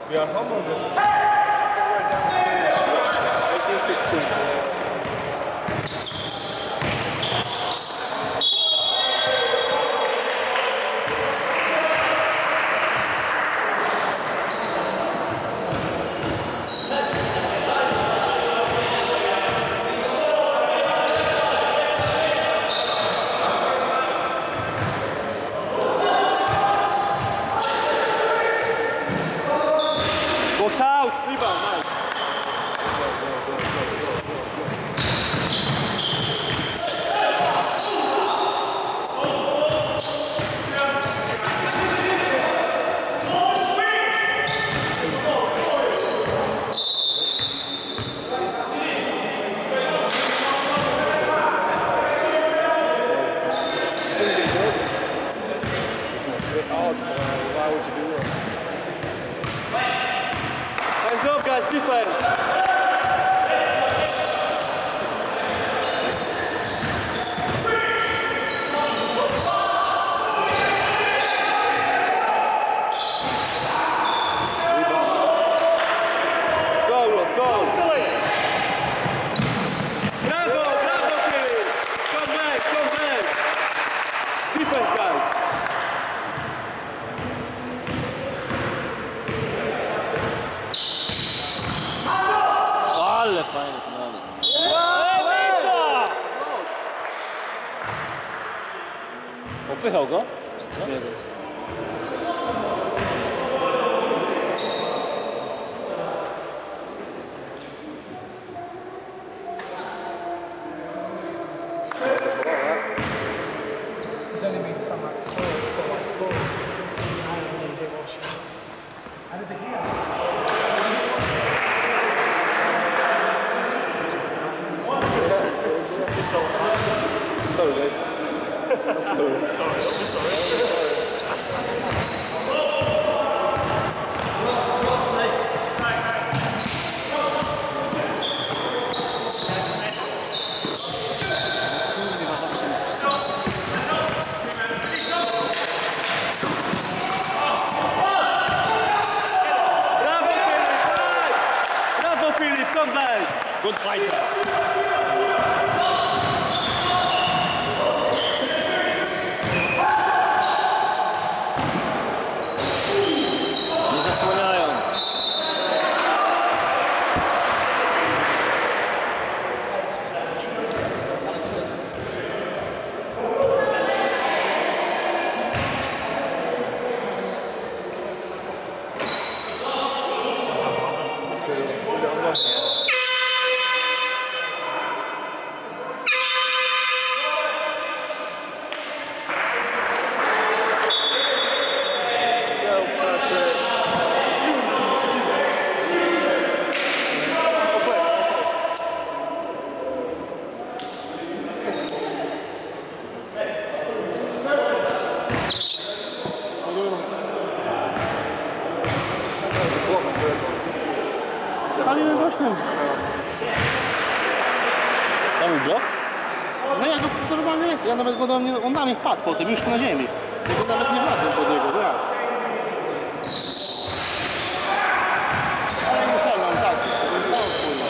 We are home on this. I think we're down to 18-16. Box out, rebound, nice. Why would you do that? Hands up, guys, defense. Go, Ross, go. Bravo, bravo, Filip. Come back, come back. Defense, guys. Ale fajne podanie. Lewica! Popychał go? Czy co? Nie wiem. He's only been so much score. I don't really get one shot. How did they hear? Sorry, guys. Bravo, Filip! Nice! Bravo, Filip! Come back! Good fighter! Nie zasłaniają. Go, Patrick. Ale nie doszłem. Tam był blok? No ja go normalnie, ja nawet go do mnie, on na mnie wpadł potem, już na ziemi. Ja go nawet nie wlazłem pod niego, no jak? Ale nie cel mam tak, to bym dał wspólnie.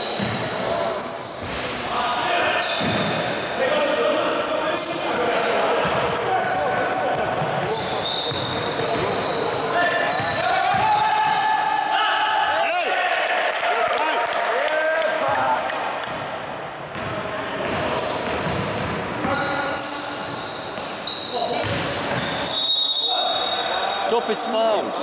Stop its fouls.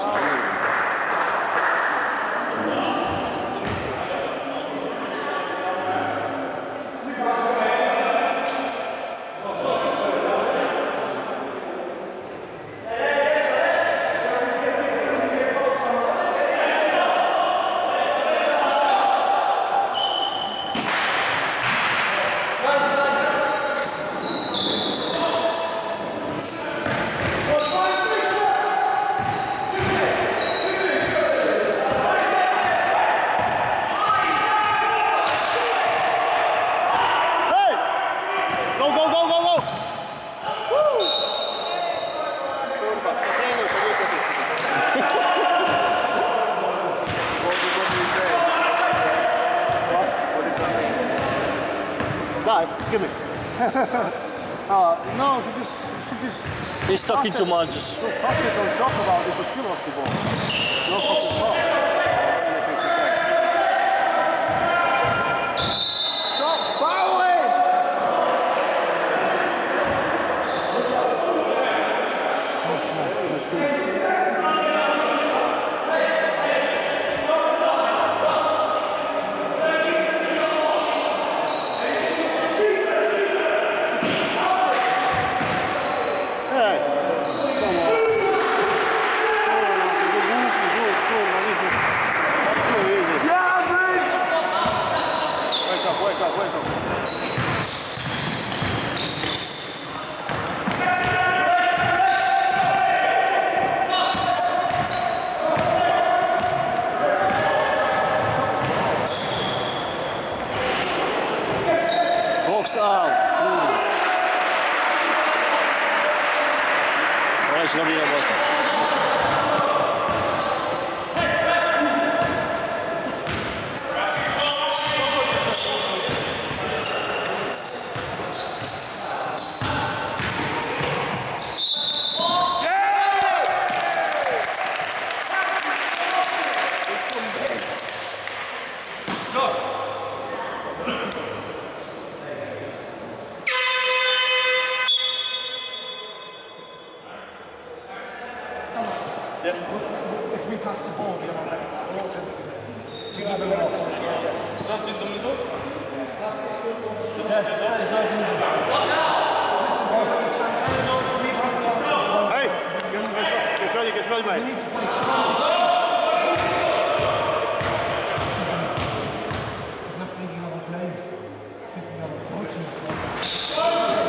Hi, give me. No, she just. He's talking too much. Just... So fucking don't talk about it, but still off the ball. No fucking talk. Anything to say. Stop fouling! Wake up. Box out. Weź robi robotę. If we pass the ball, do you have a limit? Hey, get ready, mate. We need to play strong. There's no thinking of a play. Thinking of a coaching.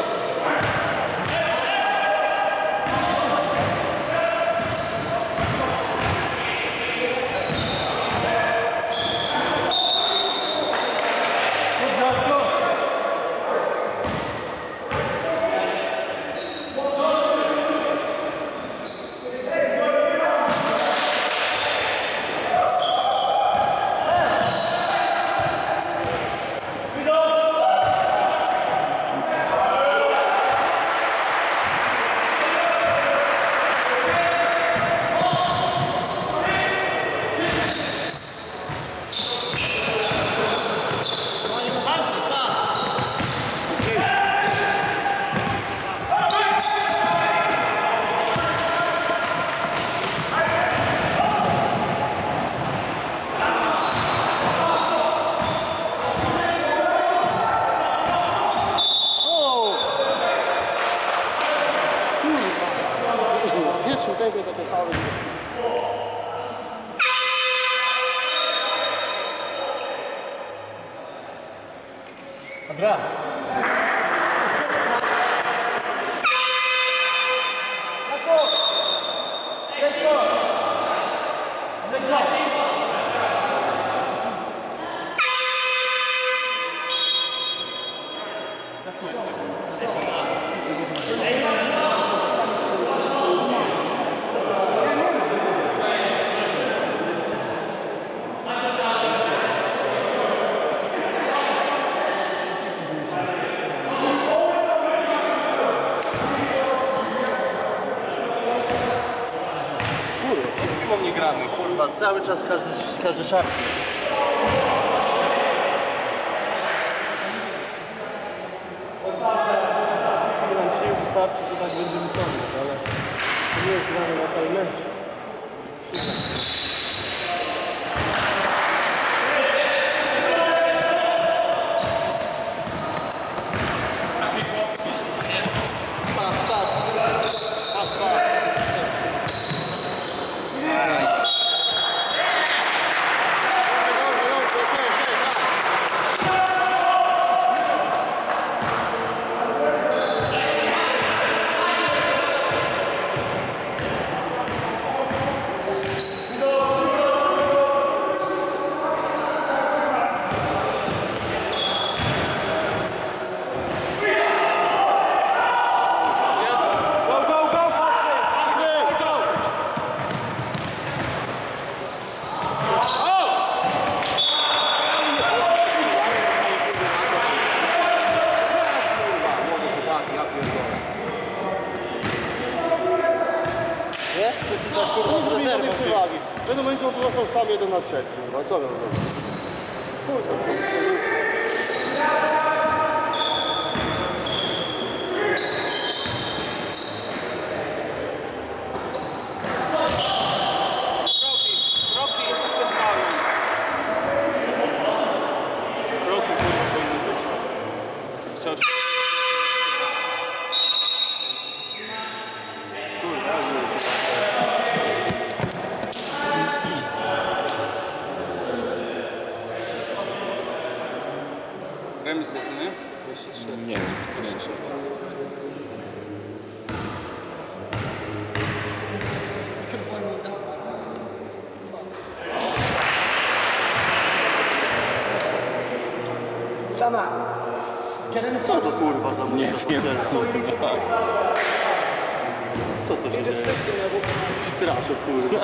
Tego to cały. Andrea. Z piłą nie gramy, kurwa, cały czas każdy szarpie. Nie nam sił wystarczy, to tak będziemy ciągnąć, ale to nie jest grane na cały mecz. końcu on tu został sam 1 na 3, kurwa, co miał zrobić? Kroki przed falą. Kroki kurwa powinny być. Chciał się... Kurwa, jak nie wiem. Remis jest, nie? 24. Nie, 26. Could have blown these out by now. Sama, get in the Co to post. kurwa za nie wiem. That's all you need to do. Co to się He just dzieje? sits in there walking around. Straszę, kurwa.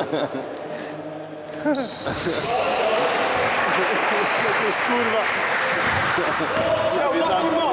To jest kurwa. Ja wiem,